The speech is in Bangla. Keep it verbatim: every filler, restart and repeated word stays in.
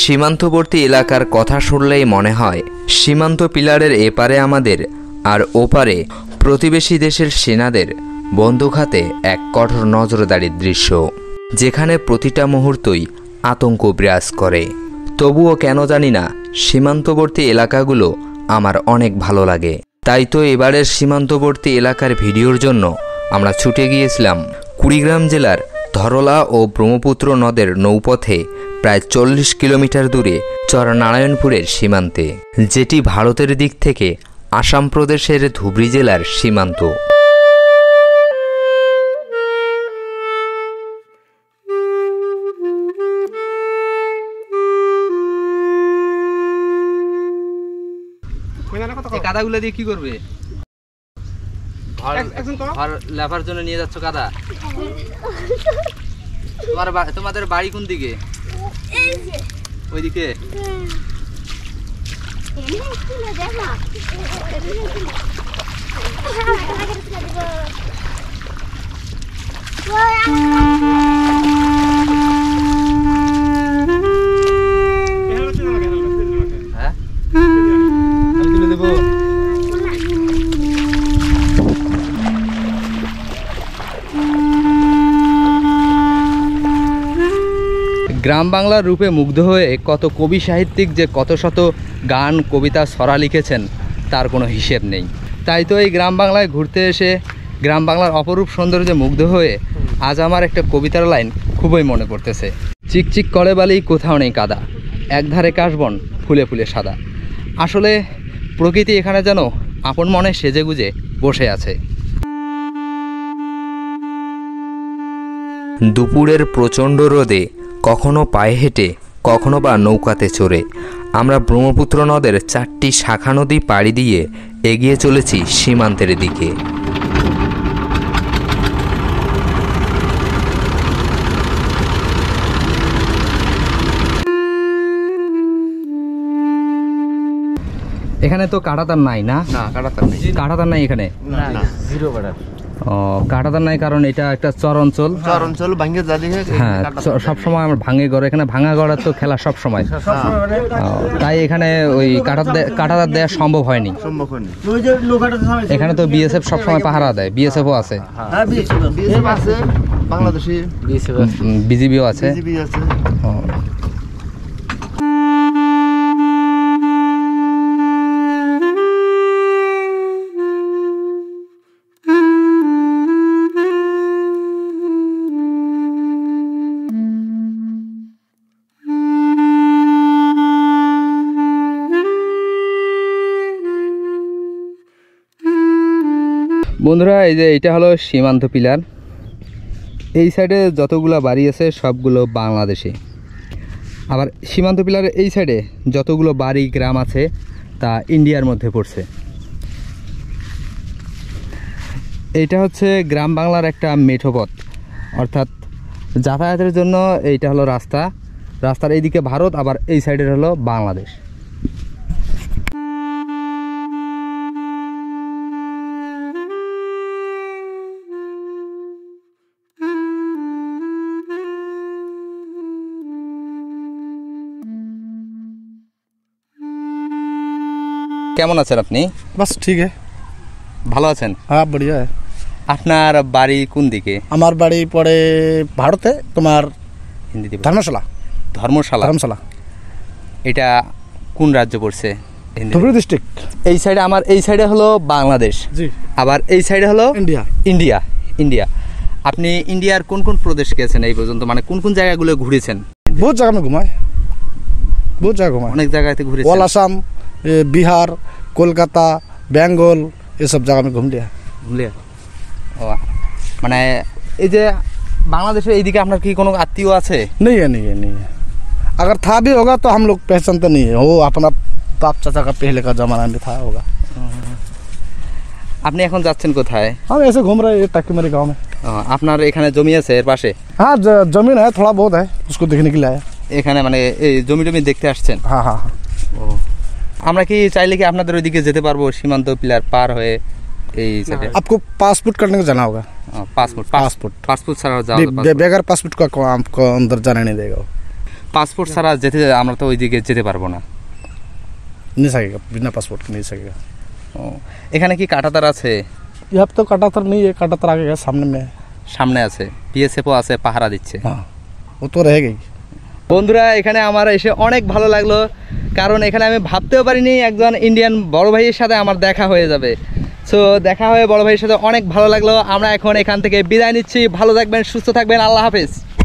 সীমান্তবর্তী এলাকার কথা শুনলেই মনে হয় সীমান্ত পিলারের এপারে আমাদের আর ওপারে প্রতিবেশী দেশের সেনাদের বন্দুক হাতে এক কঠোর নজরদারির দৃশ্য, যেখানে প্রতিটা মুহূর্তই আতঙ্ক বিরাজ করে। তবুও কেন জানি না সীমান্তবর্তী এলাকাগুলো আমার অনেক ভালো লাগে। তাই তো এবারের সীমান্তবর্তী এলাকার ভিডিওর জন্য আমরা ছুটে গিয়েছিলাম কুড়িগ্রাম জেলার ধরলা ও ব্রহ্মপুত্র নদের নৌপথে প্রায় চল্লিশ কিলোমিটার দূরে চরনারায়ণপুরের সীমান্তে, যেটি ভারতের দিক থেকে আসাম প্রদেশের ধুবড়ী জেলার সীমান্ত। কাদাগুলো দিয়ে কি করবে? লেবার জন্য নিয়ে যাচ্ছ কাদা? তোমার তোমাদের বাড়ি কোন দিকে? ওইদিকে। হ্যাঁ দেবো। গ্রাম বাংলার রূপে মুগ্ধ হয়ে কত কবি সাহিত্যিক যে কত শত গান কবিতা ছড়া লিখেছেন তার কোনো হিসেব নেই। তাই তো এই গ্রাম বাংলায় ঘুরতে এসে গ্রাম বাংলার অপরূপ সৌন্দর্যে মুগ্ধ হয়ে আজ আমার একটা কবিতার লাইন খুবই মনে পড়তেছে। চিকচিক করে বালি কোথাও নেই কাদা, একধারে কাশবন ফুলে ফুলে সাদা। আসলে প্রকৃতি এখানে যেন আপন মনে সেজে গুজে বসে আছে। দুপুরের প্রচণ্ড রোদে কখনো পায়ে হেঁটে কখনো বা নৌকাতে চড়ে আমরা ব্রহ্মপুত্র নদের চারটি শাখা নদী পাড়ি দিয়ে এগিয়ে চলেছি সীমান্তের দিকে। এখানে তো কাঁটাতার নাই না? না কাঁটাতার নাই। কাঁটাতার নাই এখানে? না, জিরো কাঁটা। ও, কাঁটাতার নাই কারণ এটা একটা চর অঞ্চল। চর অঞ্চল ভাঙে জাদি। হ্যাঁ, সব সময় আমরা ভাঙে গড়ে, এখানে ভাঙা গড়ার তো খেলা সব সময়, তাই এখানে ওই কাঁটার কাঁটাতার দেওয়া সম্ভব হয়নি। সম্ভব হয়নি। এখানে তো বিএসএফ সব সময় পাহারা দেয়, বিএসএফও আছে, বিএসএফ আছে, বাংলাদেশি বিজিবিও আছে। বিজিবি আছে। বন্ধুরা, এই যে এটা হলো সীমান্ত পিলার। এই সাইডে যতগুলো বাড়ি আছে সবগুলো বাংলাদেশে, আবার সীমান্ত পিলারের এই সাইডে যতগুলো বাড়ি গ্রাম আছে তা ইন্ডিয়ার মধ্যে পড়ছে। এইটা হচ্ছে গ্রাম বাংলার একটা মেঠো পথ, অর্থাৎ যাতায়াতের জন্য এইটা হলো রাস্তা। রাস্তার এইদিকে ভারত, আবার এই সাইডের হলো বাংলাদেশ। কেমন আছেন আপনি? বাস ঠিক আছে। ভালো আছেন? হ্যাঁ, বড়িয়া। আপনার বাড়ি কোন দিকে? আমার বাড়ি পড়ে ভারতে, তোমার ধর্মশালা। ধর্মশালা? ধর্মশালা। এটা কোন রাজ্য পড়ছে? ধুবড়ী ডিস্ট্রিক্ট। এই সাইডে আমার এই সাইডে হলো বাংলাদেশ, জি, আবার এই সাইডে হলো ইন্ডিয়া। ইন্ডিয়া ইন্ডিয়া আপনি ইন্ডিয়ার কোন কোন প্রদেশ গেছেন এই পর্যন্ত, মানে কোন কোন জায়গাগুলো ঘুরেছেন? বহুত জায়গা আমি ঘুমাই, বহুত জায়গা ঘুমাই, অনেক জায়গাতে ঘুরেছেন। অল আসাম, বিহার, কলকাতা, বেঙ্গল, এসব জায়গা আমি ঘুম লিয়া ঘুম লিয়া ও, মানে এই যে বাংলাদেশের এইদিকে আপনার কি কোনো আত্মীয় আছে? नहीं है, नहीं है, नहीं है। अगर था भी होगा तो हम लोग पहचानते नहीं है। वो अपना बाप चाचा का पहले का जमाना में था होगा। আপনি এখন যাচ্ছেন কোথায়? हम ऐसे घूम रहे हैं टाकीमारी गांव में। আপনার এখানে জমি আছে এর পাশে? हाँ, जमीन है, थोड़ा बहुत है, उसको देखने के लिए आया। এখানে মানে এই জমি টমি দেখতে আসছেন? हाँ हाँ हाँ। ও, আমরা কি চাইলে কি আপনাদের ওইদিকে যেতে পারবো সীমান্ত পিলার পার হয়ে? এই সাইডে आपको पासपोर्ट करने को जाना होगा। पासपोर्ट पासपोर्ट पासपोर्ट ছাড়া যাওয়া যাবে? बगैर पासपोर्ट का आपको अंदर जाने नहीं देगा। পাসপোর্ট ছাড়া যেতে আমরা তো ওইদিকে যেতে পারবো না। नहीं सकेगा, बिना पासपोर्ट के नहीं सकेगा। ও, এখানে কি কাঁটাতার আছে? यहाँ पे तो काटातर नहीं है, काटातर आगे है, सामने में है। সামনে আছে, বিএসএফও আছে, পাহারা দিচ্ছে। हाँ वो तो रहेगा ही। বন্ধুরা এখানে আমার এসে অনেক ভালো লাগলো, কারণ এখানে আমি ভাবতেও পারিনি একজন ইন্ডিয়ান বড় ভাইয়ের সাথে আমার দেখা হয়ে যাবে। সো দেখা হয়ে বড় ভাইয়ের সাথে অনেক ভালো লাগলো। আমরা এখন এখান থেকে বিদায় নিচ্ছি। ভালো থাকবেন, সুস্থ থাকবেন, আল্লাহ হাফেজ।